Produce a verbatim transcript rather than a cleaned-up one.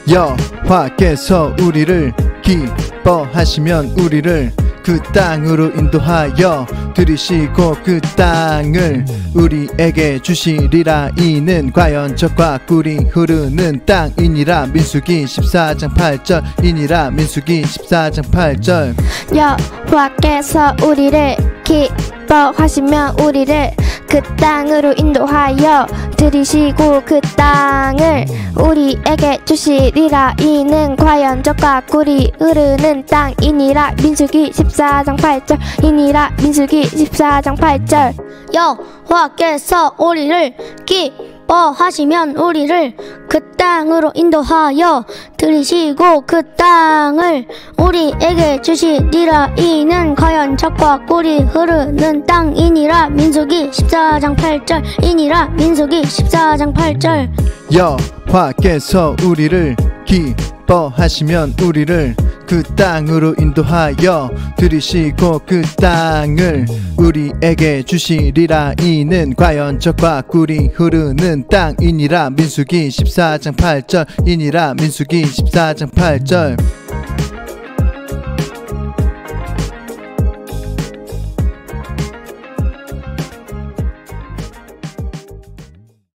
여호와께서 우리를 기뻐하시면 우리를 그 땅으로 인도하여 들이시고 그 땅을 우리에게 주시리라. 이는 과연 젖과 꿀이 흐르는 땅이니라. 민수기 십사 장 팔 절이니라. 민수기 십사 장 팔 절. 여호와께서 우리를 기뻐하시면 우리를 그 땅으로 인도하여 들이시고 그 땅을 우리에게 주시리라. 이는 과연 젖과 꿀이 흐르는 땅이니라. 민수기 십사 장 팔 절이니라. 민수기 십사 장 팔 절. 여호와께서 우리를 기뻐하시면 우리를 그 땅으로 인도하여 들이시고 그 땅을 우리에게 주시리라. 이는 과연 젖과 꿀이 흐르는 땅이니라. 민수기 십사 장 팔 절이니라. 민수기 십사 장 팔 절. 여호와께서 우리를 기뻐하시면 우리를 그 땅으로 인도하여 들이시고 그 땅을 우리에게 주시리라. 이는 과연 젖과 꿀이 흐르는 땅이니라. 민수기 십사 장 팔 절이니라. 민수기 십사 장 팔 절.